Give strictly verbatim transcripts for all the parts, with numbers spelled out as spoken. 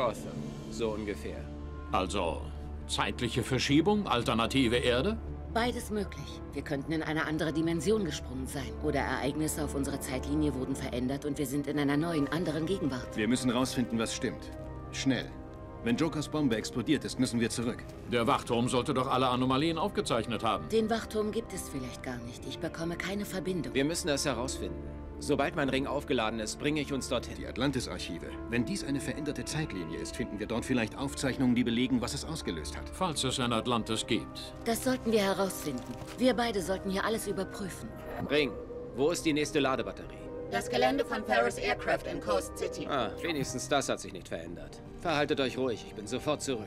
Gotham, so ungefähr. Also, zeitliche Verschiebung, alternative Erde? Beides möglich. Wir könnten in eine andere Dimension gesprungen sein. Oder Ereignisse auf unserer Zeitlinie wurden verändert und wir sind in einer neuen, anderen Gegenwart. Wir müssen rausfinden, was stimmt. Schnell. Wenn Jokers Bombe explodiert ist, müssen wir zurück. Der Wachturm sollte doch alle Anomalien aufgezeichnet haben. Den Wachturm gibt es vielleicht gar nicht. Ich bekomme keine Verbindung. Wir müssen es herausfinden. Sobald mein Ring aufgeladen ist, bringe ich uns dorthin. Die Atlantis-Archive. Wenn dies eine veränderte Zeitlinie ist, finden wir dort vielleicht Aufzeichnungen, die belegen, was es ausgelöst hat. Falls es ein Atlantis gibt. Das sollten wir herausfinden. Wir beide sollten hier alles überprüfen. Ring, wo ist die nächste Ladebatterie? Das Gelände von Paris Aircraft in Coast City. Ah, wenigstens das hat sich nicht verändert. Verhaltet euch ruhig, ich bin sofort zurück.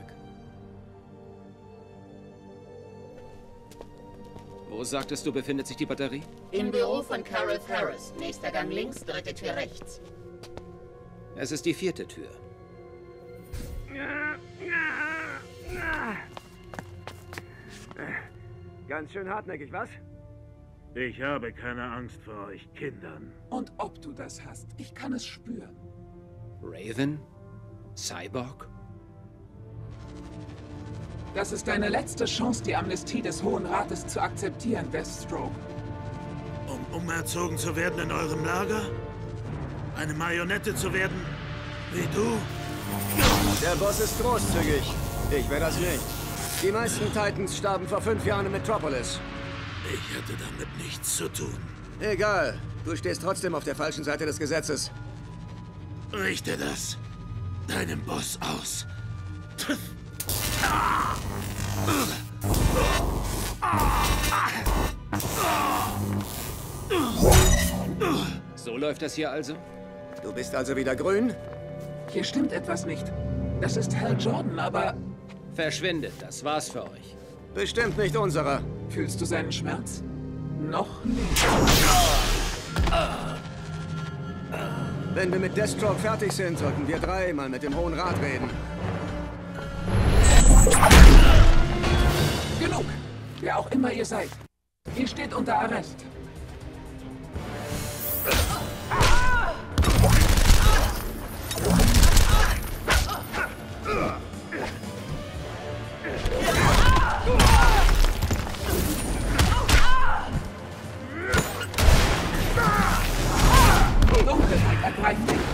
Wo sagtest du, befindet sich die Batterie? Im Büro von Carol Ferris. Nächster Gang links, dritte Tür rechts. Es ist die vierte Tür. Ganz schön hartnäckig, was? Ich habe keine Angst vor euch Kindern. Und ob du das hast, ich kann es spüren. Raven? Cyborg? Das ist deine letzte Chance, die Amnestie des Hohen Rates zu akzeptieren, Deathstroke. Um umerzogen zu werden in eurem Lager? Eine Marionette zu werden? Wie du? Der Boss ist großzügig. Ich wäre das nicht. Die meisten Titans starben vor fünf Jahren in Metropolis. Ich hatte damit nichts zu tun. Egal. Du stehst trotzdem auf der falschen Seite des Gesetzes. Richte das deinem Boss aus. So läuft das hier also? Du bist also wieder grün? Hier stimmt etwas nicht. Das ist Hal Jordan, aber... Verschwindet, das war's für euch. Bestimmt nicht unserer. Fühlst du seinen Schmerz? Noch nicht. Wenn wir mit Deathstroke fertig sind, sollten wir drei mal mit dem Hohen Rat reden. Genug! Wer auch immer ihr seid. Ihr steht unter Arrest. Dunkelheit ergreift dich.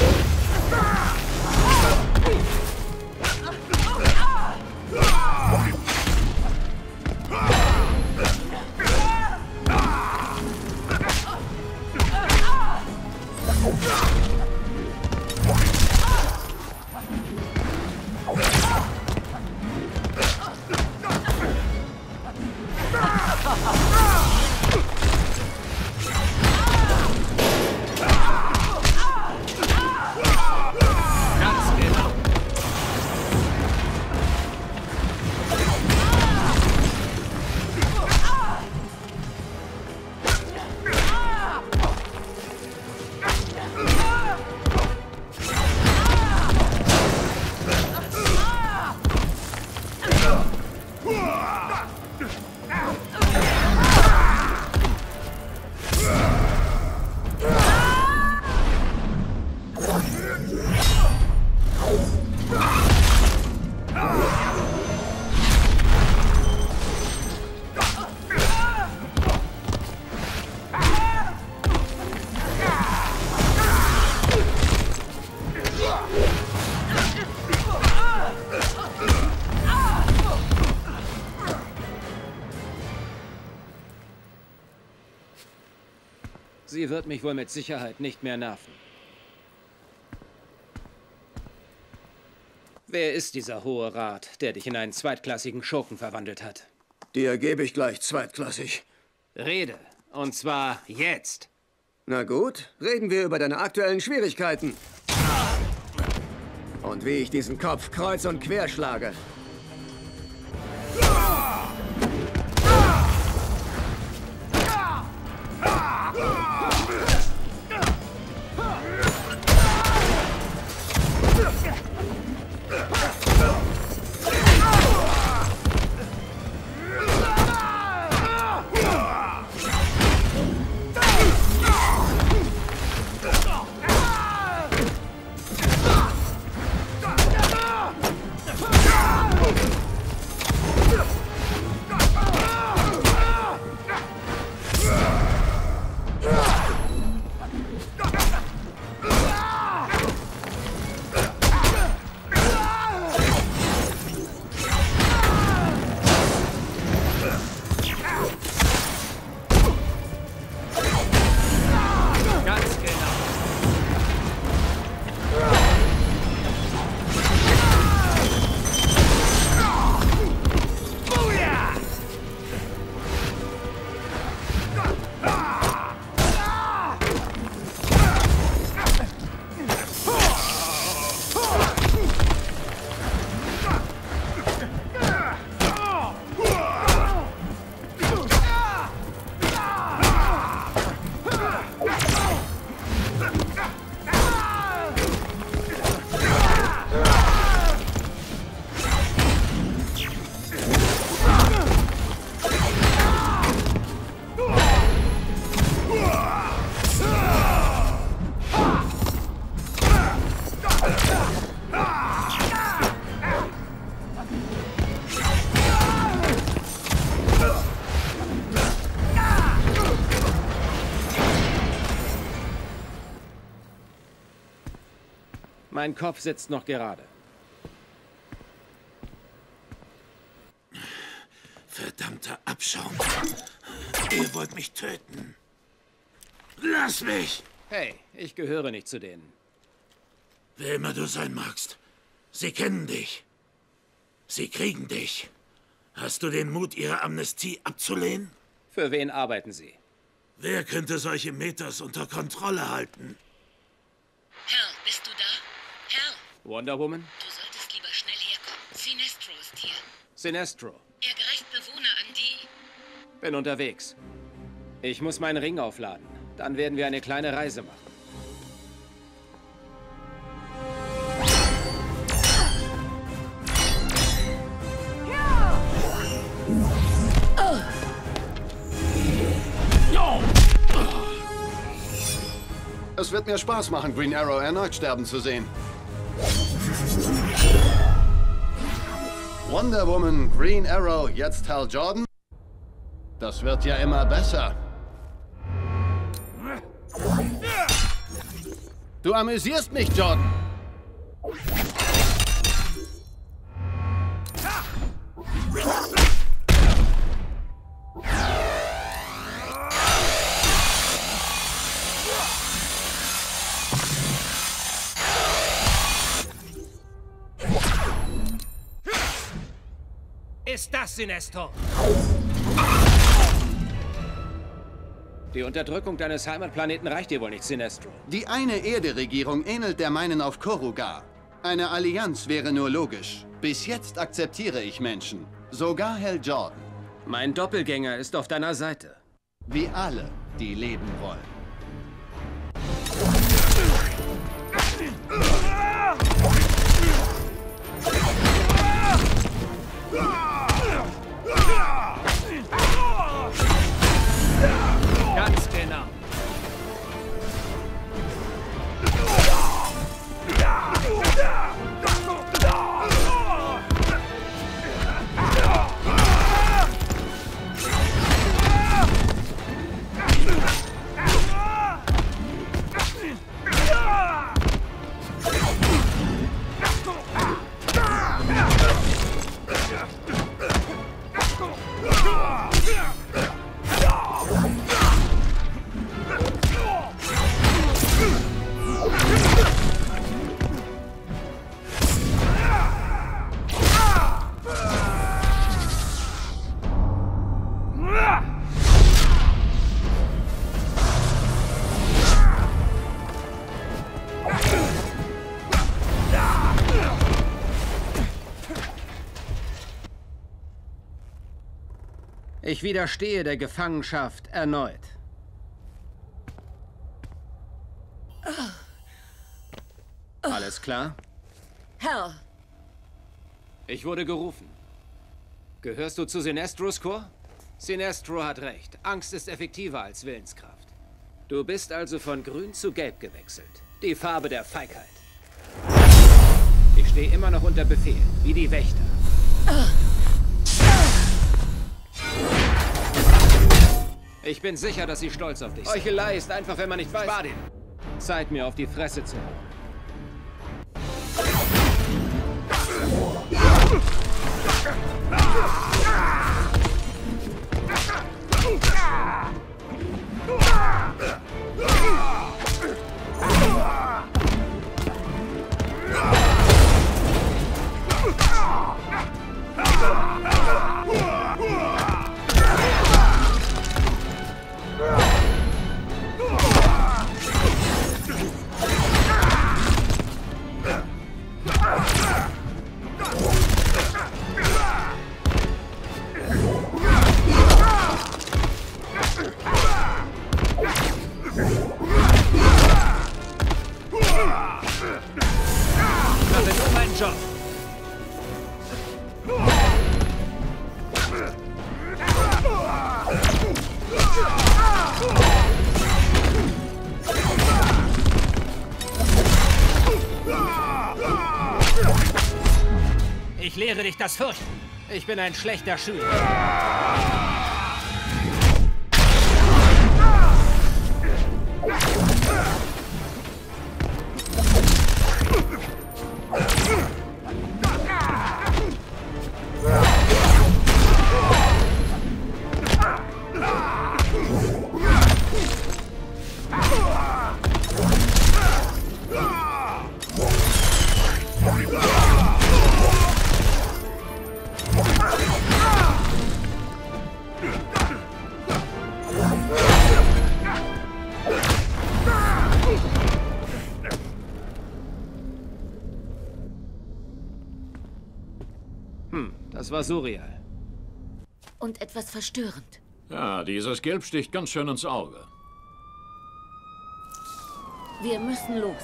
Sie wird mich wohl mit Sicherheit nicht mehr nerven. Wer ist dieser Hohe Rat, der dich in einen zweitklassigen Schurken verwandelt hat? Dir gebe ich gleich zweitklassig. Rede. Und zwar jetzt. Na gut, reden wir über deine aktuellen Schwierigkeiten. Und wie ich diesen Kopf kreuz und quer schlage. Mein Kopf sitzt noch gerade. Verdammter Abschaum. Ihr wollt mich töten. Lass mich! Hey, ich gehöre nicht zu denen. Wer immer du sein magst, sie kennen dich. Sie kriegen dich. Hast du den Mut, ihre Amnestie abzulehnen? Für wen arbeiten Sie? Wer könnte solche Metas unter Kontrolle halten? Hal, bist du da? Hal, Wonder Woman? du solltest lieber schnell herkommen. Sinestro ist hier. Sinestro. Er greift Bewohner an, die... Bin unterwegs. Ich muss meinen Ring aufladen. Dann werden wir eine kleine Reise machen. Es wird mir Spaß machen, Green Arrow erneut sterben zu sehen. Wonder Woman, Green Arrow, jetzt Hal Jordan? Das wird ja immer besser. Du amüsierst mich, Jordan. Ist das Sinestro? Die Unterdrückung deines Heimatplaneten reicht dir wohl nicht, Sinestro. Die eine Erde-Regierung ähnelt der meinen auf Korugar. Eine Allianz wäre nur logisch. Bis jetzt akzeptiere ich Menschen. Sogar Hal Jordan. Mein Doppelgänger ist auf deiner Seite. Wie alle, die leben wollen. Ganz genau. Ich widerstehe der Gefangenschaft erneut. Alles klar? Hal, Ich wurde gerufen. Gehörst du zu Sinestros Korps? Sinestro hat recht. Angst ist effektiver als Willenskraft. Du bist also von grün zu gelb gewechselt. Die Farbe der Feigheit. Ich stehe immer noch unter Befehl, wie die Wächter. Ich bin sicher, dass sie stolz auf dich sind. Heuchelei ist einfach, wenn man nicht weiß... Spar den! Zeit, mir auf die Fresse zu hauen. Ich lehre dich das Fürchten. Ich bin ein schlechter Schüler. Das war surreal. Und etwas verstörend. Ja, dieses Gelb sticht ganz schön ins Auge. Wir müssen los.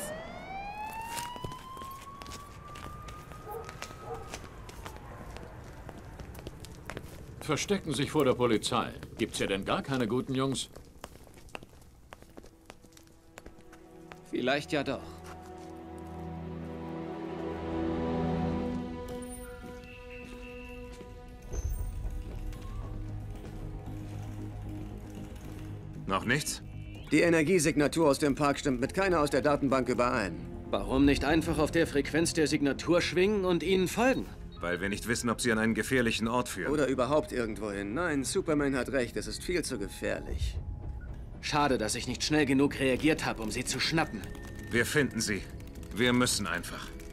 Verstecken sich vor der Polizei. Gibt's hier denn gar keine guten Jungs? Vielleicht ja doch. Noch nichts? Die Energiesignatur aus dem Park stimmt mit keiner aus der Datenbank überein. Warum nicht einfach auf der Frequenz der Signatur schwingen und ihnen folgen? Weil wir nicht wissen, ob sie an einen gefährlichen Ort führen. Oder überhaupt irgendwohin. Nein, Superman hat recht, es ist viel zu gefährlich. Schade, dass ich nicht schnell genug reagiert habe, um sie zu schnappen. Wir finden sie. Wir müssen einfach.